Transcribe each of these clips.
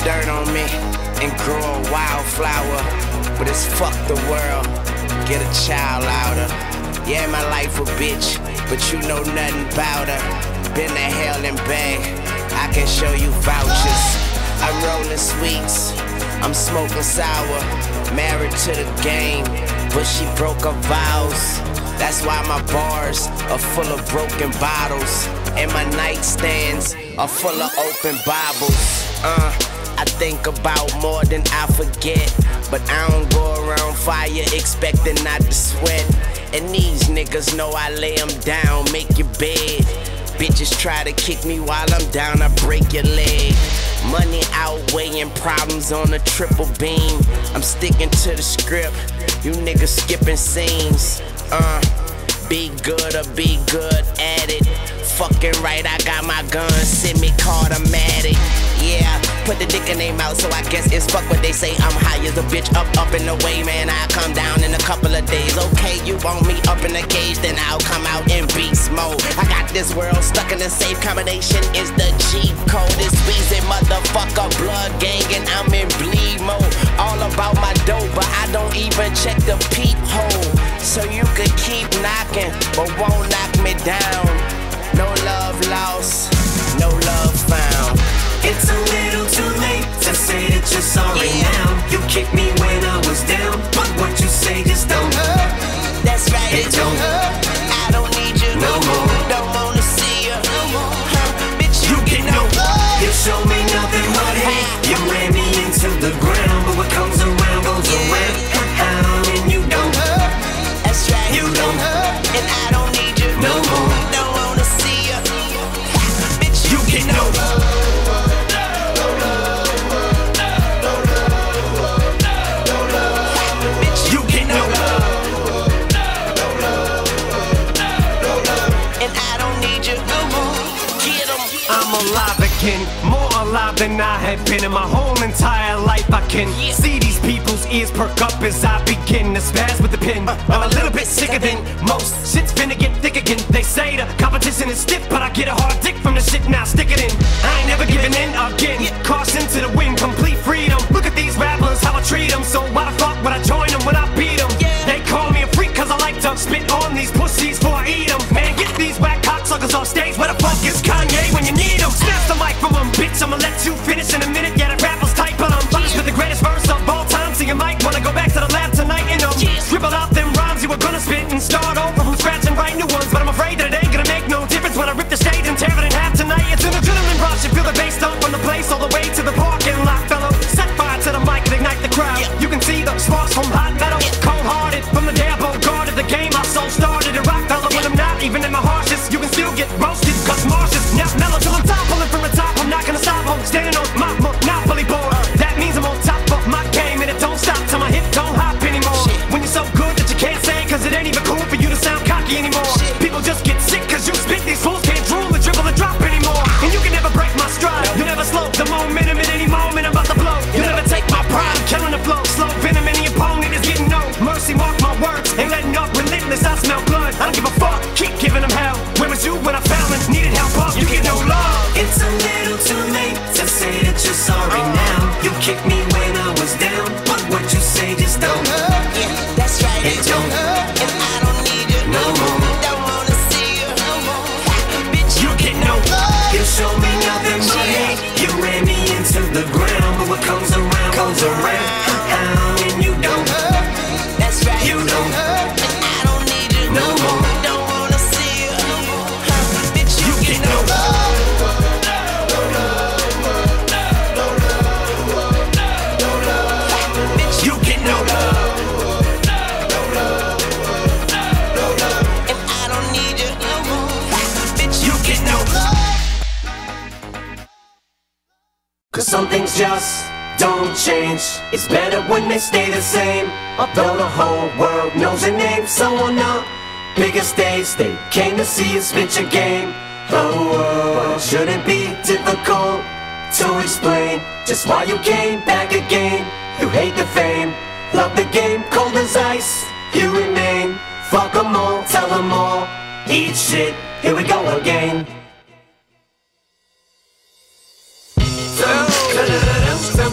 dirt on me and grow a wildflower. But it's fuck the world, get a child louder. Yeah, my life a bitch, but you know nothing about her. Been to hell and back, I can show you vouchers. I'm rolling sweets, I'm smoking sour. Married to the game, but she broke her vows. That's why my bars are full of broken bottles, and my nightstands are full of open Bibles. I think about more than I forget, but I don't go around fire expecting not to sweat. And these niggas know I lay them down, make your bed. Bitches try to kick me while I'm down, I break your leg. Money outweighing problems on a triple beam. I'm sticking to the script, you niggas skipping scenes. Be good or be good at it. Fucking right, I got my gun, semi-automatic. Yeah, put the dick in their mouth, so I guess it's fuck what they say. I'm high as a bitch, up and away, man. I'll come down in a couple of days. Okay, you want me up in the cage, then I'll come out in beast mode. I got this world stuck in a safe combination, is the cheat code. It's Weezy, motherfucker, blood gang, and I'm in bleed mode. All about my dough, but I don't even check the peephole. So you could keep knocking, but won't knock me down. No love lost, no love found. It's a little too late to say that you're sorry now. You kicked me when I was down, but what you say just don't hurt. That's right, it don't hurt. I don't need you no more. Don't wanna see you no more. Bitch, you get no love. You show me nothing but hate. You ran me into the ground, but what comes around goes around. And you don't hurt. That's right, you don't hurt. And I don't need you no more. Don't wanna see you. Bitch, you get no love. I'm alive again, more alive than I have been in my whole entire life. I can see these people's ears perk up as I begin to spaz with the pen. I'm a little bit sicker than most. Shit's finna get thick again. They say the competition is stiff, but I get a hard dick from the shit, now stick it in. I ain't never giving in again. Caution to the wind, complete freedom. Look at these rappers, how I treat them. So why the fuck would I join them when I beat them? They call me a freak cause I like to spit on these pussies before I eat them. Man, get these whack cocksuckers off stage. Where the fuck is Kanye when you need him? Snatch the mic from him, bitch, I'ma let you finish in a minute. Yeah, that rappers tight, but I'm finished with the greatest verse of all time. So you might wanna go back to the lab tonight and scribble out them rhymes you were gonna spit and start over from scratch and write new ones. But I'm afraid that it ain't gonna make no difference when I rip the stage and tear it in half tonight. It's an adrenaline rush, you feel the bass dump from the place all the way to the parking lot, fellow. Set fire to the mic and ignite the crowd. You can see the sparks from hot metal, cold-hearted from the day I guarded the game. My soul started to rock, fellow. When I'm not even in my harshest, you can still get roasted, cause Marsh's now mellow till I'm top, pulling from the top. I'm not gonna stop, I'm standing on my monopoly board. That means I'm on top of my game, and it don't stop till my hip don't hop anymore. When you're so good that you can't say, cause it ain't even cool for you to sound cocky anymore. People just get sick cause you spit, these fools can't drool or dribble or drop anymore. And you can never break my stride, you never slow the momentum at any moment I'm about to blow. You never take my pride, killing the flow, slow venom, any opponent is getting no mercy. Mark my words, ain't letting up, relentless, I smell blood. I don't give a fuck, keep giving them hell. Where was you when I found and needed help up? You get no love. It's a little too late to say that you're sorry now. You kicked me when I was down, but what you say just don't hurt. Yeah, that's right, it don't hurt. And I don't need you no more. Don't wanna see you no more. Bitch, you get no love. You show me nothing but hate. You ran me into the ground, but what comes around goes around. And you don't hurt. That's right, you don't hurt. And I don't need you no more. Don't wanna see you no more. Bitch, you get no love. You get no love. And I don't need you no more. Bitch, you get no love. Cause some things just don't change. It's better when they stay the same. Although the whole world knows your name. So on the biggest stage they came to see you spit your game. Oh, shouldn't be difficult to explain just why you came back again. You hate the fame, love the game, cold as ice. You remain, fuck 'em all, tell 'em all. Eat shit, here we go again.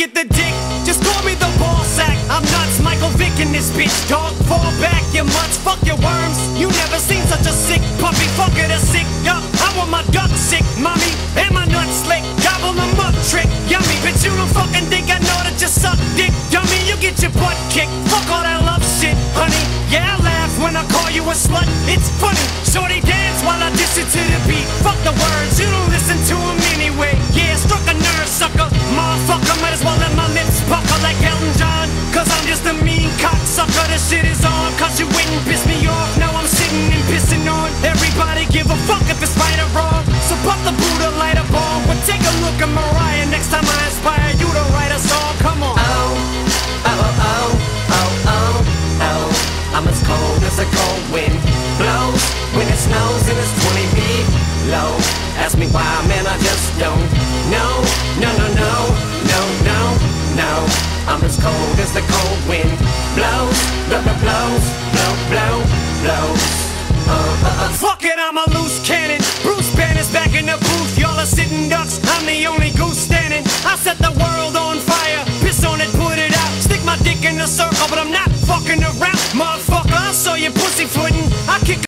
get the dick, just call me the ball sack. I'm nuts, Michael Vick in this bitch, dog. Fall back, you mutts, fuck your worms. You never seen such a sick puppy, fuck it, a sick, yup. I want my duck sick, mommy, and my nuts slick. Gobble them up, trick, yummy. But you don't fucking think I know that you suck dick, dummy. You get your butt kicked, fuck all that love shit, honey. Yeah, I laugh when I call you a slut, it's funny. Shorty dance while I diss it to the beat. Fuck the words, you don't listen to them anyway. Yeah, struck a nerve, sucker. Motherfucker, might as well let my lips pucker like Elton John. Cause I'm just a mean cocksucker. This shit is on, cause you wouldn't piss me off. Now I'm sitting and pissing on everybody. Give a fuck if it's right or wrong. So pop the Buddha, light a bomb. But take a look at Mariah. Next time I inspire you to write a song. Come on. Oh, oh, oh, oh, oh, oh, oh. I'm as cold as a cold wind blows when it snows and it's 20 feet low. Ask me why, man, I just don't know. No, no, no, no, no, no. I'm as cold as the cold wind blows, blow, blow, blows, blow, blow, blows. Fuck it, I'm a loose cannon. Bruce Banner's back in the booth. Y'all are sitting ducks, I'm the only goose standing. I set the world on fire, piss on it, put it out. Stick my dick in the circle, but I'm not fucking around, motherfucker. I saw you pussyfooting, I kick